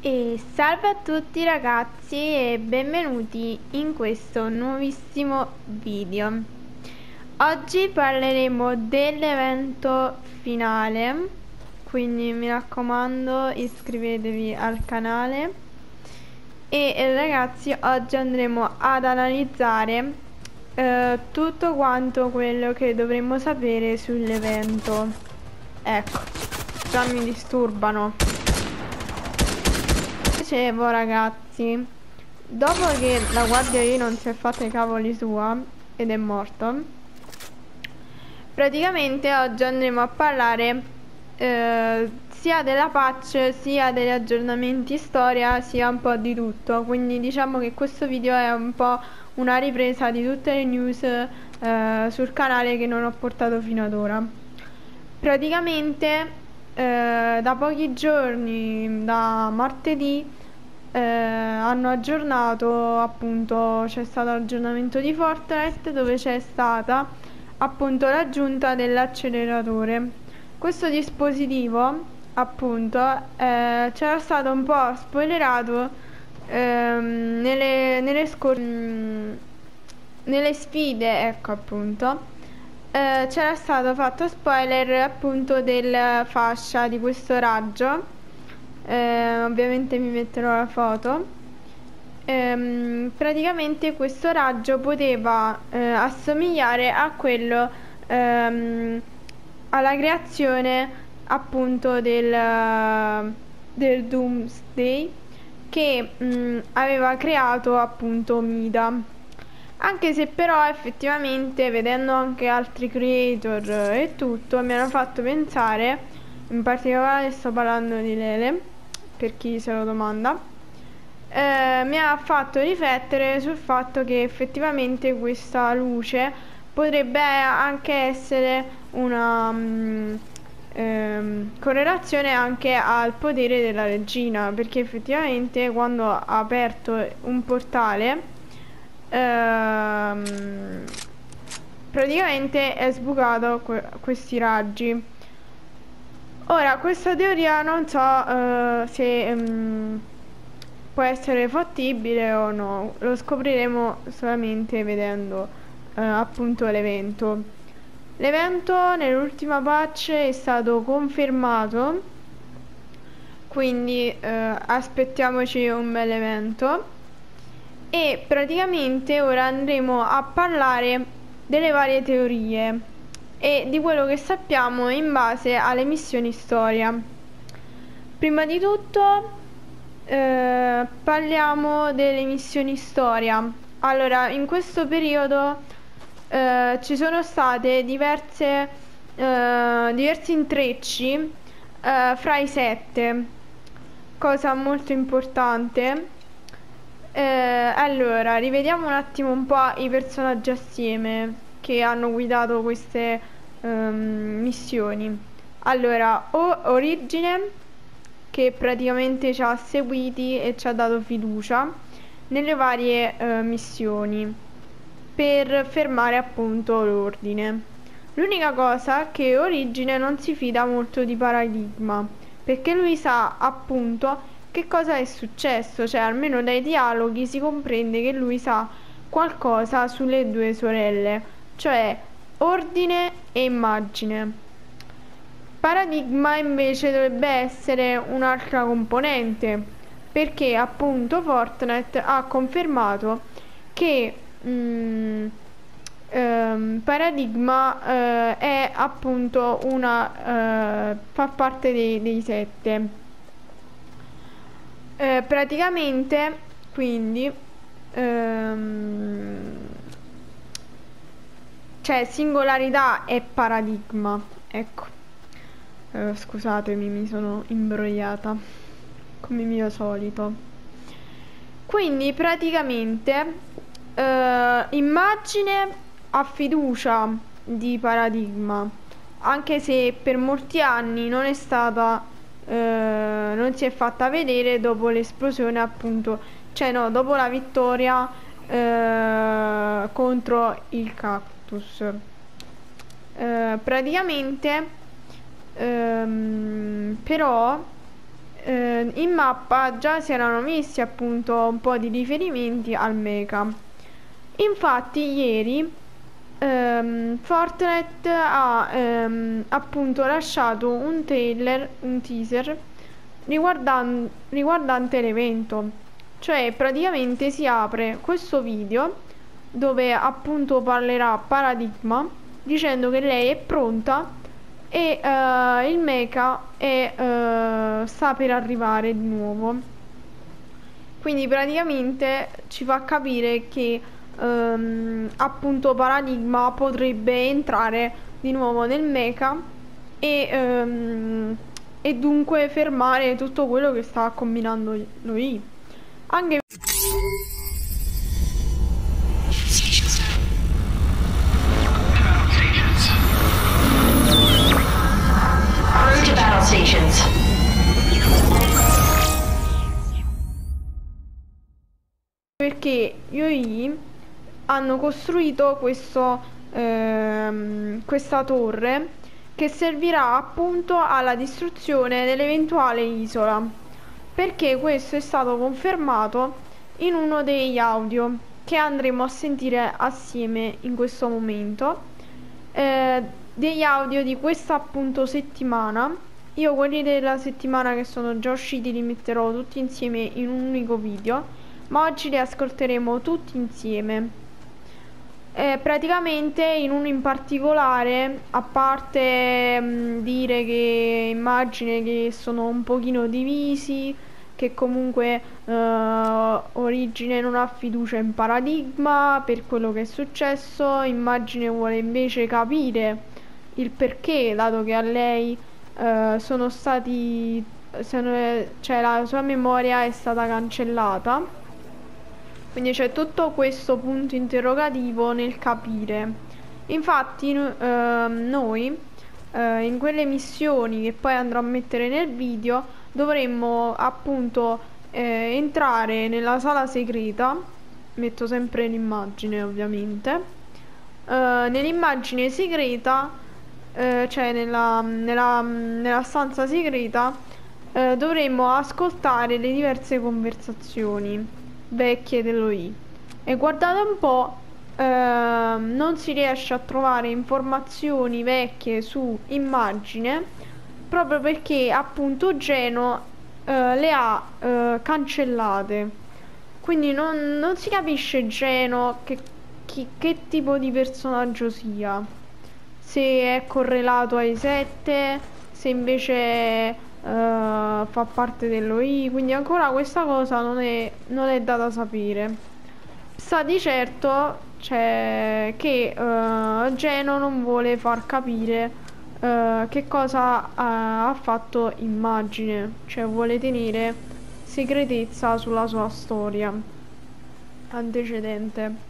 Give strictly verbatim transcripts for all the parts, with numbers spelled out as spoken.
E salve a tutti ragazzi e benvenuti in questo nuovissimo video. Oggi parleremo dell'evento finale, quindi mi raccomando iscrivetevi al canale. E ragazzi, oggi andremo ad analizzare eh, tutto quanto quello che dovremmo sapere sull'evento. Ecco, già mi disturbano. Dicevo ragazzi, dopo che la guardia lì non si è fatta i cavoli sua ed è morto, praticamente oggi andremo a parlare eh, sia della patch, sia degli aggiornamenti storia, sia un po' di tutto. Quindi diciamo che questo video è un po' una ripresa di tutte le news eh, sul canale che non ho portato fino ad ora. Praticamente eh, da pochi giorni, da martedì, eh, hanno aggiornato, appunto c'è stato l'aggiornamento di Fortnite dove c'è stata appunto l'aggiunta dell'acceleratore. Questo dispositivo appunto eh, c'era stato un po' spoilerato ehm, nelle, nelle, scor- nelle sfide, ecco appunto. Eh, c'era stato fatto spoiler appunto del fascia di questo raggio. Eh, ovviamente mi metterò la foto. Ehm, praticamente questo raggio poteva eh, assomigliare a quello ehm, alla creazione appunto del, del Doomsday che mh, aveva creato appunto Mida. Anche se però effettivamente vedendo anche altri creator e tutto mi hanno fatto pensare, in particolare sto parlando di Lele, per chi se lo domanda, eh, mi ha fatto riflettere sul fatto che effettivamente questa luce potrebbe anche essere una um, ehm, correlazione anche al potere della regina, perché effettivamente quando ha aperto un portale Ehm, praticamente è sbucato que questi raggi. Ora, questa teoria non so eh, se um, può essere fattibile o no, lo scopriremo solamente vedendo eh, appunto l'evento. L'evento nell'ultima patch è stato confermato, quindi eh, aspettiamoci un bel evento. E praticamente ora andremo a parlare delle varie teorie e di quello che sappiamo in base alle missioni storia. Prima di tutto eh, parliamo delle missioni storia. Allora, in questo periodo eh, ci sono state diverse, eh, diversi intrecci eh, fra i sette, cosa molto importante. Eh, allora, rivediamo un attimo un po' i personaggi assieme che hanno guidato queste ehm, missioni. Allora, o Origine, che praticamente ci ha seguiti e ci ha dato fiducia nelle varie eh, missioni per fermare appunto l'ordine. L'unica cosa è che Origine non si fida molto di Paradigma, perché lui sa appunto che cosa è successo, cioè almeno dai dialoghi si comprende che lui sa qualcosa sulle due sorelle, cioè Ordine e Immagine. Paradigma invece dovrebbe essere un'altra componente, perché appunto Fortnite ha confermato che mm, ehm, Paradigma eh, è appunto una eh, fa parte dei, dei sette. Eh, praticamente, quindi, ehm, cioè singolarità e paradigma, ecco. Eh, scusatemi, mi sono imbrogliata, come mio solito. Quindi, praticamente, eh, Immagine ha fiducia di Paradigma, anche se per molti anni non è stata eh, non si è fatta vedere dopo l'esplosione appunto, cioè no, dopo la vittoria eh, contro il cactus. Eh, praticamente ehm, però eh, in mappa già si erano messi appunto un po' di riferimenti al mecha. Infatti ieri ehm, Fortnite ha ehm, appunto lasciato un trailer, un teaser riguardan- riguardante l'evento. Cioè praticamente si apre questo video dove appunto parlerà Paradigma dicendo che lei è pronta e eh, il mecha è, eh, sta per arrivare di nuovo. Quindi praticamente ci fa capire che ehm, appunto Paradigma potrebbe entrare di nuovo nel mecha e, ehm, e dunque fermare tutto quello che sta combinando lui. Anche Crew to battle stations. perché U I hanno costruito questo, ehm, questa torre che servirà appunto alla distruzione dell'eventuale isola, perché questo è stato confermato in uno degli audio che andremo a sentire assieme in questo momento, eh, degli audio di questa appunto settimana. Io quelli della settimana che sono già usciti li metterò tutti insieme in un unico video, ma oggi li ascolteremo tutti insieme. Eh, praticamente in uno in particolare, a parte mh, dire che immagine che sono un pochino divisi, che comunque eh, Origine non ha fiducia in Paradigma per quello che è successo, Immagine vuole invece capire il perché, dato che a lei eh, sono stati, sono, cioè la sua memoria è stata cancellata. Quindi c'è tutto questo punto interrogativo nel capire. Infatti no- ehm, noi eh, in quelle missioni che poi andrò a mettere nel video dovremmo appunto eh, entrare nella sala segreta. Metto sempre l'immagine ovviamente. Eh, nell'immagine segreta, eh, cioè nella, nella, nella stanza segreta, eh, dovremmo ascoltare le diverse conversazioni vecchie dell'O I. E guardate un po', ehm, non si riesce a trovare informazioni vecchie su Immagine proprio perché appunto Geno eh, le ha eh, cancellate. Quindi non, non si capisce Geno che, chi- che tipo di personaggio sia, se è correlato ai sette, se invece eh, fa parte dell'O I, quindi ancora questa cosa non è, non è data sapere. Sta di certo cioè, che eh, Geno non vuole far capire eh, che cosa ha, ha fatto Immagine, cioè vuole tenere segretezza sulla sua storia antecedente.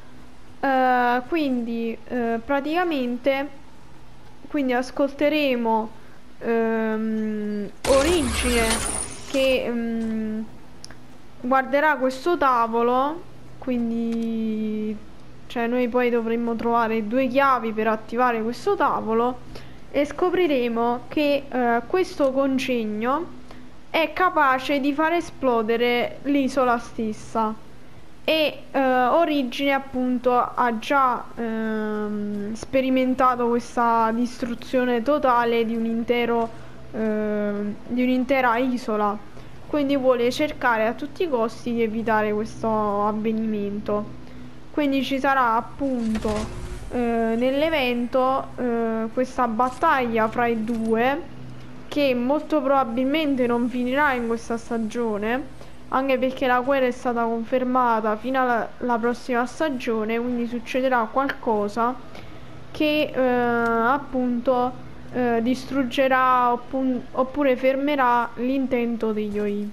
Eh, quindi eh, praticamente quindi ascolteremo ehm, Origine che ehm, guarderà questo tavolo, quindi cioè noi poi dovremmo trovare due chiavi per attivare questo tavolo e scopriremo che eh, questo congegno è capace di far esplodere l'isola stessa e eh, Origine appunto ha già ehm, sperimentato questa distruzione totale di un intero ehm, di un'intera isola, quindi vuole cercare a tutti i costi di evitare questo avvenimento. Quindi ci sarà appunto eh, nell'evento eh, questa battaglia fra i due che molto probabilmente non finirà in questa stagione, anche perché la guerra è stata confermata fino alla, alla prossima stagione, quindi succederà qualcosa che eh, appunto eh, distruggerà oppu- oppure fermerà l'intento degli O I.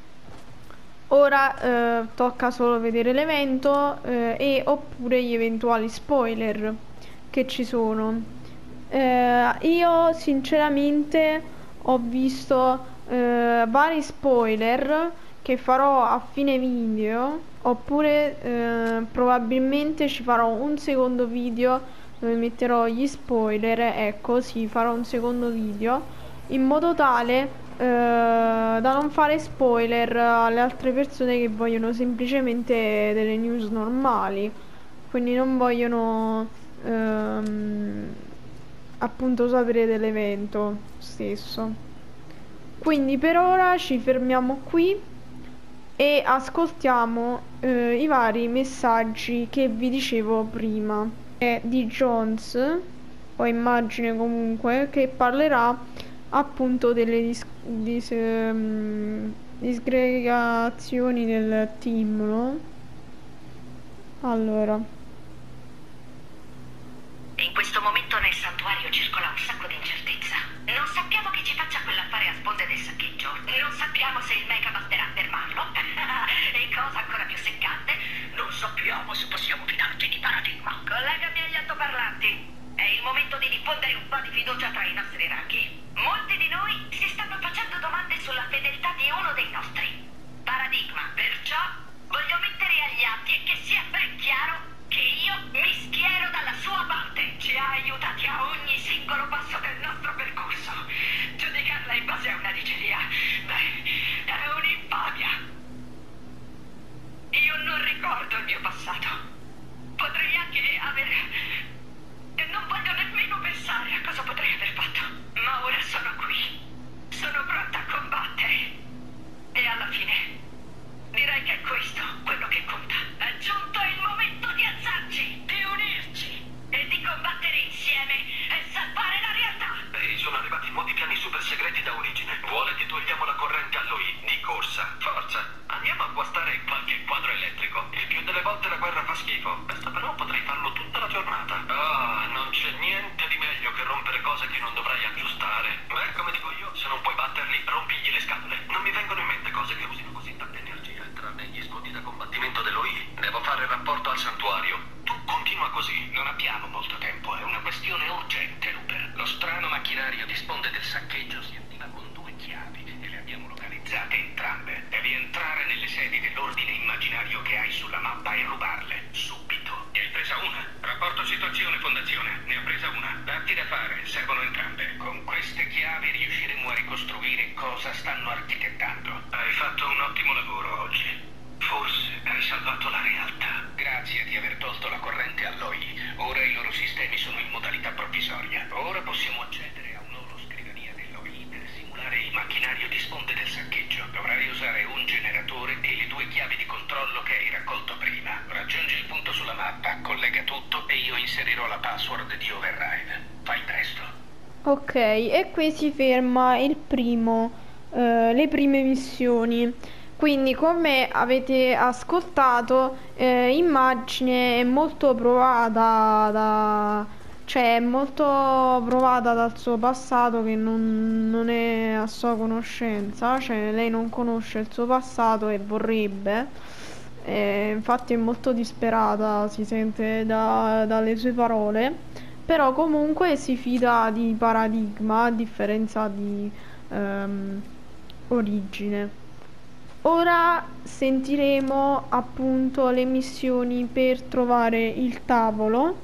Ora eh, tocca solo vedere l'evento eh, e oppure gli eventuali spoiler che ci sono. Eh, io sinceramente ho visto eh, vari spoiler che farò a fine video, oppure eh, probabilmente ci farò un secondo video dove metterò gli spoiler. Ecco, sì, farò un secondo video in modo tale eh, da non fare spoiler alle altre persone che vogliono semplicemente delle news normali, quindi non vogliono ehm, appunto sapere dell'evento stesso. Quindi per ora ci fermiamo qui e ascoltiamo eh, i vari messaggi che vi dicevo prima. È di Jones, o immagine comunque, che parlerà appunto delle dis- dis- ehm, disgregazioni del team, no? Allora, In questo momento nel santuario circola un sacco di incertezza. Non sappiamo chi ci faccia quell'affare a sponde del saccheggio. Non sappiamo se il mecha basterà a fermarlo. E cosa ancora più seccante, non sappiamo se possiamo fidarci di Paradigma. Collegami agli altoparlanti. È il momento di diffondere un po' di fiducia tra i nostri ranchi. Molti di noi si stanno facendo domande sulla fedeltà di uno dei nostri. Paradigma, perciò voglio mettere agli atti e che sia ben chiaro che io mi schiero dalla sua parte. Ci ha aiutati a ogni singolo passo del nostro percorso. Giudicarla in base a una diceria, beh, è un'infamia. Io non ricordo il mio passato. Potrei anche aver... Non voglio nemmeno pensare a cosa potrei aver fatto. Ma ora sono qui. Sono pronta a combattere. E alla fine... direi che è questo quello che conta. È giunto il momento di alzarci, di unirci e di combattere insieme e salvare la realtà. Ehi, sono arrivati nuovi piani super segreti da origine. Vuole che togliamo la corrente a lui? Di corsa. Forza, andiamo a guastare qualche quadro elettrico. Il più delle volte la guerra fa schifo. Questa però potrei farlo tutta la giornata. Ah, non c'è niente di meglio che rompere cose che non dovrai aggiustare. Beh, come dico io, se non puoi batterli, rompigli le scatole. Non mi vengono in mente cose che usino così tanta energia. Tranne gli scudi da combattimento dell'O I, devo fare il rapporto al santuario. Tu continua così. Non abbiamo molto tempo, è una questione urgente, Looper. Lo strano macchinario di sponde del saccheggio si attiva con due chiavi e le abbiamo localizzate entrambe. Devi entrare nelle sedi dell'ordine immaginario che hai sulla mappa e rubarle, subito. Ne hai presa una? Rapporto situazione, Fondazione. Ne ho presa una. Datti da fare, servono entrambe. Con queste chiavi riusciremo a ricostruire cosa stanno architettando. Hai fatto un ottimo lavoro oggi. Forse hai salvato la realtà. Grazie di aver tolto la corrente all'O I. Ora i loro sistemi sono in modalità provvisoria. Ora possiamo accedere a un'oroscrivania dell'O I per simulare il macchinario di sponde del saccheggio. Dovrai usare un generatore e le due chiavi di controllo che hai raccolto prima. Raggiungi il punto sulla mappa, collega tutto e io inserirò la password di override. Fai presto. ok, e qui si ferma il primo, eh, le prime missioni. Quindi, come avete ascoltato, eh, Immagine è molto provata da, cioè è molto provata dal suo passato che non, non è a sua conoscenza, cioè lei non conosce il suo passato e vorrebbe, eh, infatti è molto disperata, si sente da- dalle sue parole, però comunque si fida di Paradigma a differenza di ehm, Origine. Ora sentiremo appunto le missioni per trovare il tavolo.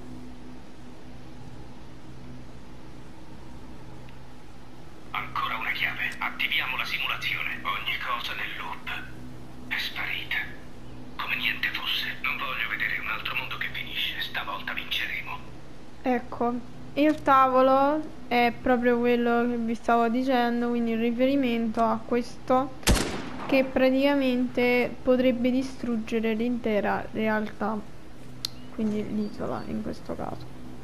Ancora una chiave. Attiviamo la simulazione. Ogni cosa nel loop è sparita. Come niente fosse. Non voglio vedere un altro mondo che finisce. Stavolta vinceremo. Ecco, il tavolo è proprio quello che vi stavo dicendo, quindi il riferimento a questo che praticamente potrebbe distruggere l'intera realtà, quindi l'isola in questo caso.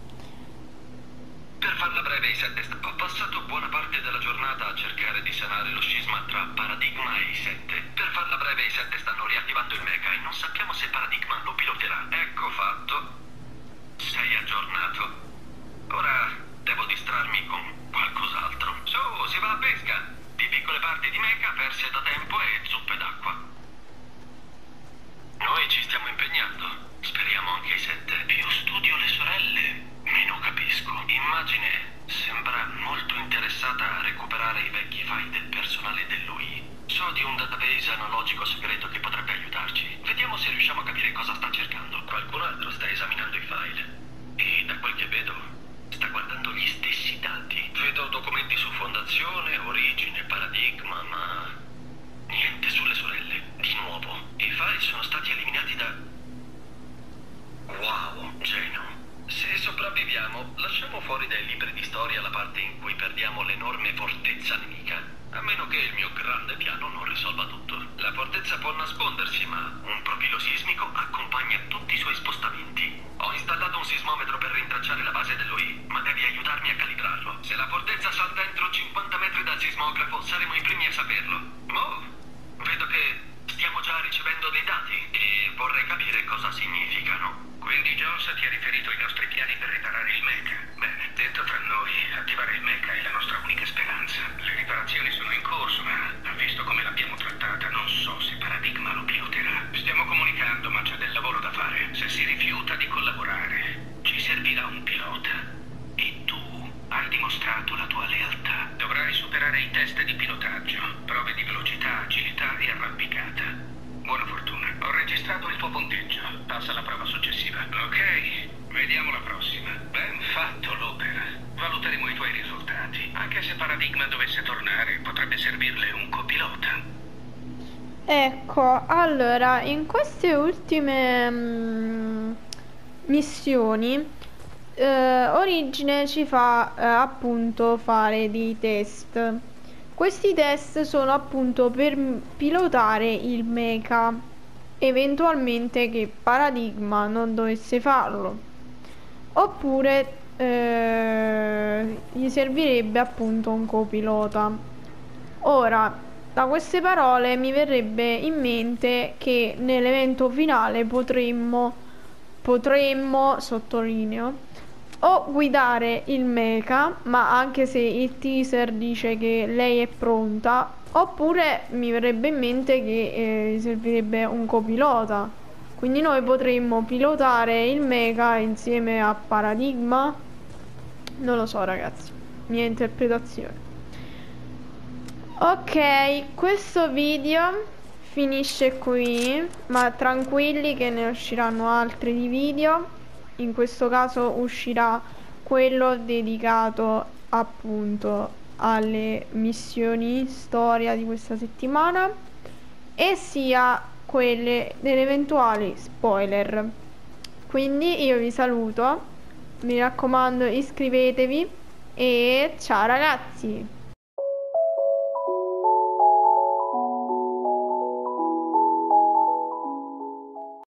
Per farla breve, i sette st- ho passato buona parte della giornata a cercare di sanare lo scisma tra Paradigma e i sette. Per farla breve, i sette stanno riattivando il mecha e non sappiamo se Paradigma lo piloterà. Ecco fatto. Sei aggiornato. Ora devo distrarmi con qualcos'altro. Su, si va a pesca! Di piccole parti di mecha perse da tempo e zuppe d'acqua. Noi ci stiamo impegnando. Speriamo anche i sette. Più studio le sorelle, meno capisco. Immagine sembra molto interessata a recuperare i vecchi file del personale dell'O I. So di un database analogico segreto che potrebbe aiutarci. Vediamo se riusciamo a capire cosa sta cercando. Qualcun altro sta esaminando i file. E da quel che vedo, sta guardando gli stessi dati. Vedo documenti su Fondazione, Origine, Paradigma, ma niente sulle sorelle. Di nuovo. I file sono stati eliminati da... Wow, Geno. Se sopravviviamo, lasciamo fuori dai libri di storia la parte in cui perdiamo l'enorme fortezza nemica. A meno che il mio grande piano non risolva tutto. La fortezza può nascondersi, ma un profilo sismico accompagna tutti i suoi spostamenti. Ho installato un sismometro per rintracciare la base dell'O I, ma devi aiutarmi a calibrarlo. Se la fortezza salta entro cinquanta metri dal sismografo, saremo i primi a saperlo. Oh, vedo che stiamo già ricevendo dei dati e vorrei capire cosa significano. Quindi Jones ti ha riferito ai nostri piani per riparare il mecha. Bene, detto tra noi, attivare il mecha è la nostra unica speranza. Le riparazioni sono in corso, ma visto come l'abbiamo trattata, non so se Paradigma lo piloterà. Stiamo comunicando, ma c'è del lavoro da fare. Se si rifiuta di collaborare, ci servirà un pilota. E tu hai dimostrato la tua lealtà. Dovrai superare i test di pilotaggio, prove di velocità, agilità e arrampicata. Buona fortuna. Ho registrato il tuo punteggio. Passa alla prova successiva. Ok, vediamo la prossima. Ben fatto, Looper. Valuteremo i tuoi risultati. Anche se Paradigma dovesse tornare, potrebbe servirle un copilota. Ecco, allora, in queste ultime mm, missioni, eh, Origine ci fa eh, appunto fare dei test. Questi test sono appunto per pilotare il mecha, eventualmente che Paradigma non dovesse farlo, oppure eh, gli servirebbe appunto un copilota. Ora, da queste parole mi verrebbe in mente che nell'evento finale potremmo, potremmo, sottolineo, o guidare il mecha, ma anche se il teaser dice che lei è pronta, oppure mi verrebbe in mente che eh, servirebbe un copilota. Quindi noi potremmo pilotare il mecha insieme a Paradigma. Non lo so, ragazzi, mia interpretazione. Ok, questo video finisce qui, ma tranquilli che ne usciranno altri di video. In questo caso uscirà quello dedicato appunto alle missioni storia di questa settimana, e sia quelle delle eventuali spoiler. Quindi io vi saluto, mi raccomando iscrivetevi e ciao ragazzi!